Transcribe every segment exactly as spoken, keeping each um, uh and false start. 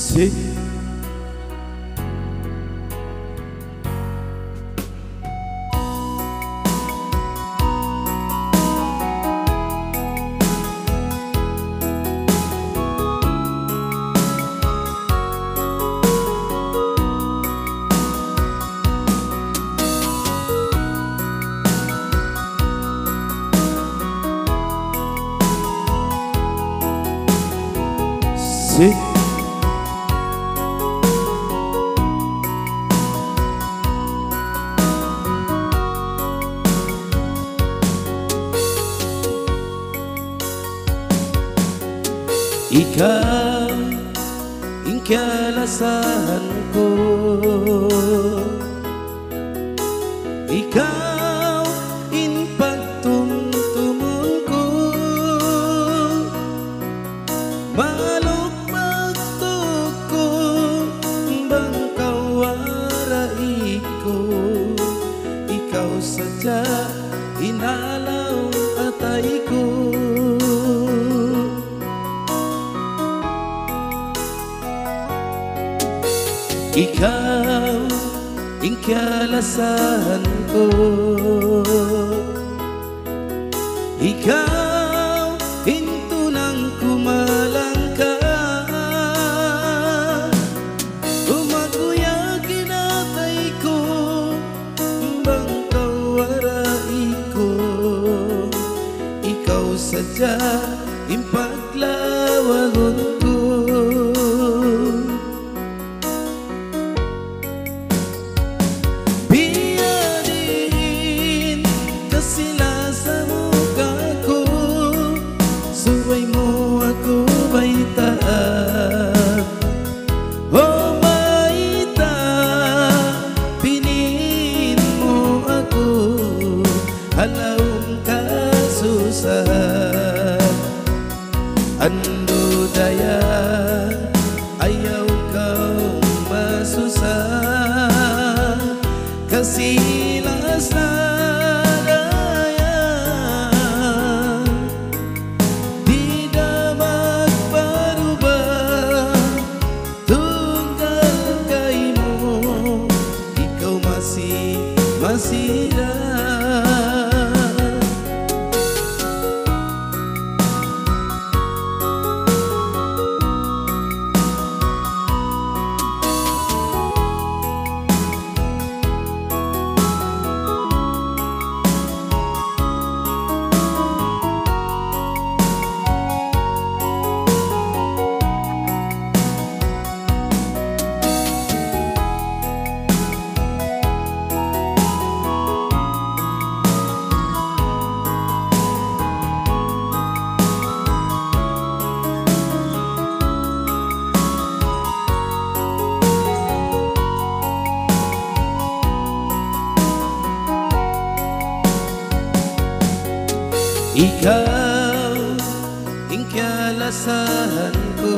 Si Si Ikaw, inkyalasahanku. Ikaw, inpagtumtumunku. Maluk magtuko, bangkaw waraiku. Ikaw saja, inalaw atayku. Ikaw, inkyalasahanku. Ikaw, intunang kumalangka. Umaguya ginatay ko, bangkaw waraiku. Ikaw sadya, impaglawangon ko. Suway mo ako baitaan, oh baita, pinin mo ako, halawang kasusahan. Ando daya, ayaw kang masusah, kasilas na masira. Ikaw, inkyalasahanku.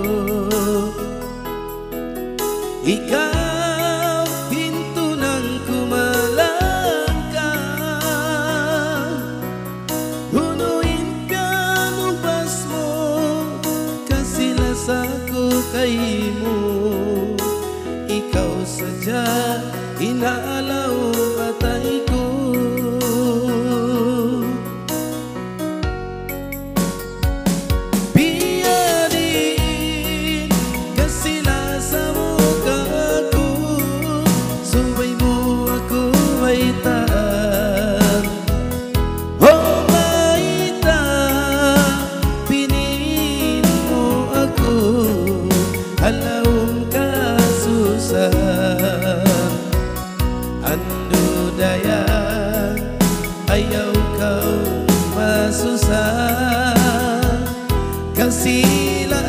Ikaw, hintunang kumalangka. Hunuin pianubas mo, kasilas ako kaymo. Ikaw sadya, inaalaw atay ko. Halawang kasusahan. Ando daya, ayaw kau masusah, kasilah